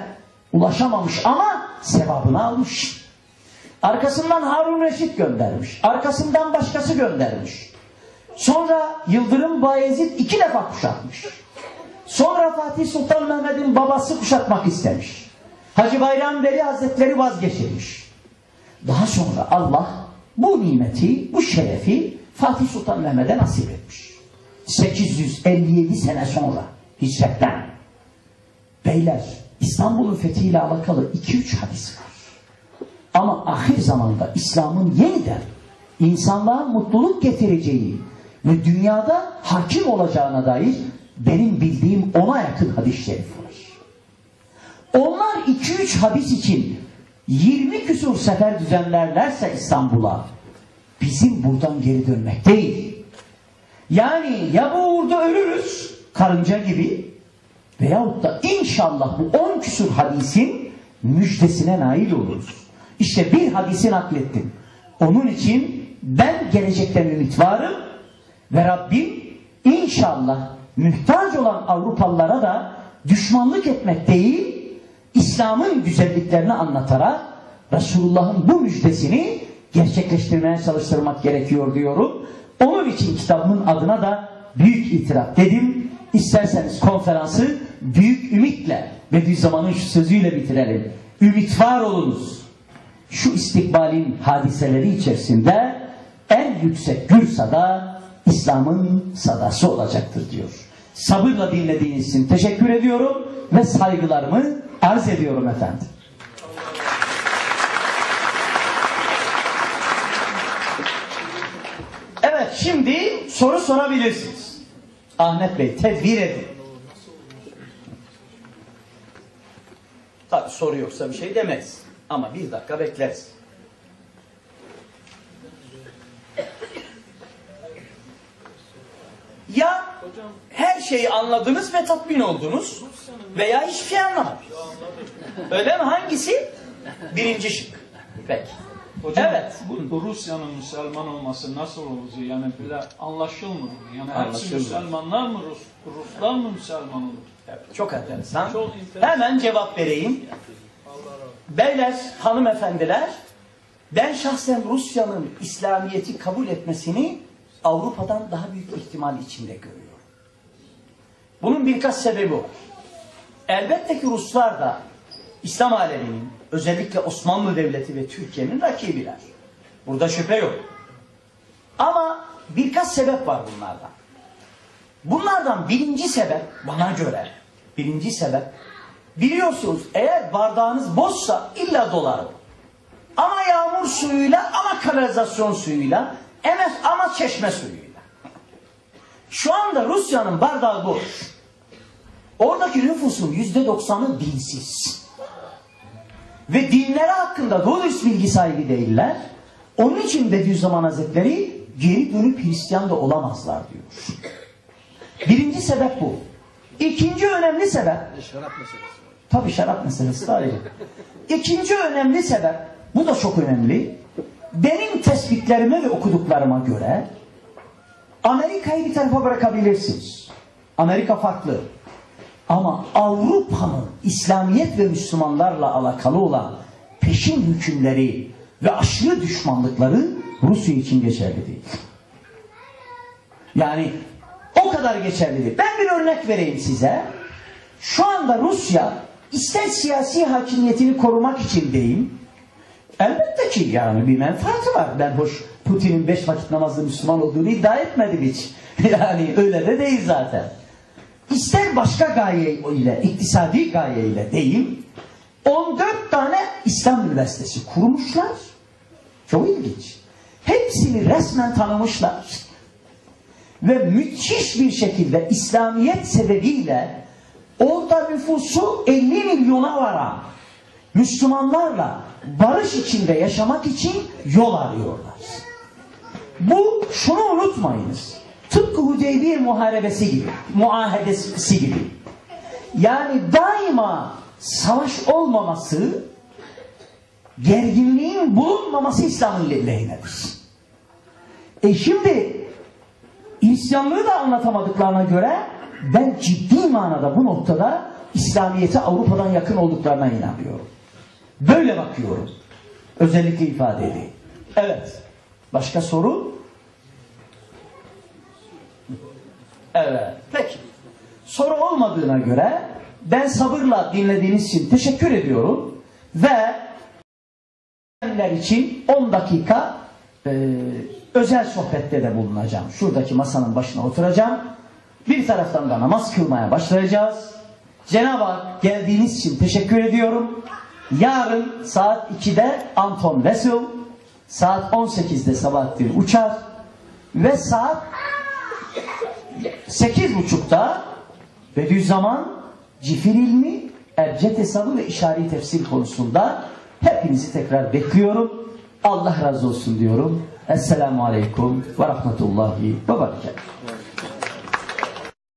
Ulaşamamış ama sevabını almış. Arkasından Harun Reşit göndermiş. Arkasından başkası göndermiş. Sonra Yıldırım Bayezid iki defa kuşatmış. Sonra Fatih Sultan Mehmet'in babası kuşatmak istemiş. Hacı Bayram Veli Hazretleri vazgeçirmiş. Daha sonra Allah bu nimeti, bu şerefi Fatih Sultan Mehmet'e nasip etmiş. sekiz yüz elli yedi sene sonra hicretten. Beyler, İstanbul'un fethiyle alakalı iki üç hadis var. Ama ahir zamanda İslam'ın yeniden insanlığa mutluluk getireceği ve dünyada hakim olacağına dair benim bildiğim ona yakın hadis-i şerif var. Onlar iki üç hadis için yirmi küsur sefer düzenlerlerse İstanbul'a, bizim buradan geri dönmek değil. Yani ya bu uğurda ölürüz karınca gibi, veyahut da inşallah bu on küsur hadisin müjdesine nail oluruz. İşte bir hadisi naklettim. Onun için ben gelecekten ümit varım ve Rabbim inşallah muhtaç olan Avrupalılara da düşmanlık etmek değil, İslam'ın güzelliklerini anlatarak Resulullah'ın bu müjdesini gerçekleştirmeye çalıştırmak gerekiyor diyorum. Onun için kitabımın adına da Büyük İtiraf dedim. İsterseniz konferansı büyük ümitle Bediüzzaman'ın şu sözüyle bitirelim. Ümit var olunuz. Şu istikbalin hadiseleri içerisinde en yüksek gür sada İslam'ın sadası olacaktır diyor. Sabırla dinlediğiniz için teşekkür ediyorum ve saygılarımı arz ediyorum efendim. Evet, şimdi soru sorabilirsiniz. Ahmet Bey, tedbir edin. Tabii soru yoksa bir şey demeyiz. Ama bir dakika bekleriz. Ya her şeyi anladınız ve tatmin oldunuz veya hiçbir şey anlamadınız. Öyle mi? Hangisi? Birinci şık. Peki. Hocam, evet. Bu, bu Rusya'nın Müslüman olması nasıl olacak? Yani bile anlaşılmıyor. Yani hepsi Müslümanlar mı, Rus, Ruslar mı Müslüman olur? Evet, çok enteresan. Çok enteresan. Hemen cevap vereyim. Beyler, hanımefendiler, ben şahsen Rusya'nın İslamiyet'i kabul etmesini Avrupa'dan daha büyük ihtimal içinde görüyorum. Bunun birkaç sebebi var. Elbette ki Ruslar da İslam aleminin, özellikle Osmanlı Devleti ve Türkiye'nin rakibiler. Burada şüphe yok. Ama birkaç sebep var bunlardan. Bunlardan birinci sebep, bana göre birinci sebep, biliyorsunuz eğer bardağınız boşsa illa dolar o. Ama yağmur suyuyla, ama kanalizasyon suyuyla, ama çeşme suyuyla. Şu anda Rusya'nın bardağı boş. Oradaki nüfusun yüzde doksanı dinsiz. Ve dinleri hakkında doğru düz bilgi sahibi değiller. Onun için Bediüzzaman Hazretleri geri dönüp Hristiyan da olamazlar diyor. Birinci sebep bu. İkinci önemli sebep, Şarap meselesi. tabii şarap meselesi de ayrı. İkinci önemli sebep, bu da çok önemli. Benim tespitlerime ve okuduklarıma göre Amerika'yı bir tarafa bırakabilirsiniz. Amerika farklı. Ama Avrupa'nın İslamiyet ve Müslümanlarla alakalı olan peşin hükümleri ve aşırı düşmanlıkları Rusya için geçerli değil. Yani o kadar geçerli değil. Ben bir örnek vereyim size. Şu anda Rusya ister siyasi hakimiyetini korumak için değil, elbette ki yani bir menfaati var. Ben hoş Putin'in beş vakit namazlı Müslüman olduğunu iddia etmedim hiç. Yani öyle de değil zaten. İster başka gaye ile, iktisadi gaye ile değil, on dört tane İslam üniversitesi kurmuşlar. Çok ilginç. Hepsini resmen tanımışlar. Ve müthiş bir şekilde İslamiyet sebebiyle orada nüfusu elli milyona varan Müslümanlarla barış içinde yaşamak için yol arıyorlar. Bu, şunu unutmayınız. Tıpkı Hudeybiye muharebesi gibi, muahedesi gibi. Yani daima savaş olmaması, gerginliğin bulunmaması İslam'ın lehinedir. E şimdi Hristiyanlığı da anlatamadıklarına göre ben ciddi manada bu noktada İslamiyet'e Avrupa'dan yakın olduklarına inanıyorum. Böyle bakıyorum. Özellikle ifade edeyim. Evet. Başka soru? Evet. Peki. Soru olmadığına göre ben sabırla dinlediğiniz için teşekkür ediyorum ve için on dakika e, özel sohbette de bulunacağım. Şuradaki masanın başına oturacağım. Bir taraftan da namaz kılmaya başlayacağız. Cenab-ı Hak geldiğiniz için teşekkür ediyorum. Yarın saat ikide Anton Wessel, saat on sekizde Sabahattin Uçar ve saat sekiz buçukta Bediüzzaman Cifir ilmi, ebced hesabı ve işari tefsir konusunda hepinizi tekrar bekliyorum. Allah razı olsun diyorum. Esselamu Aleyküm ve Rahmetullahi ve Berekatuhu.